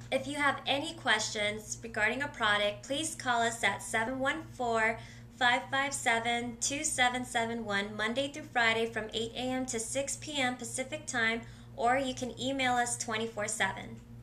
If you have any questions regarding a product, please call us at 714-557-2771 Monday through Friday from 8 a.m. to 6 p.m. Pacific Time, or you can email us 24/7.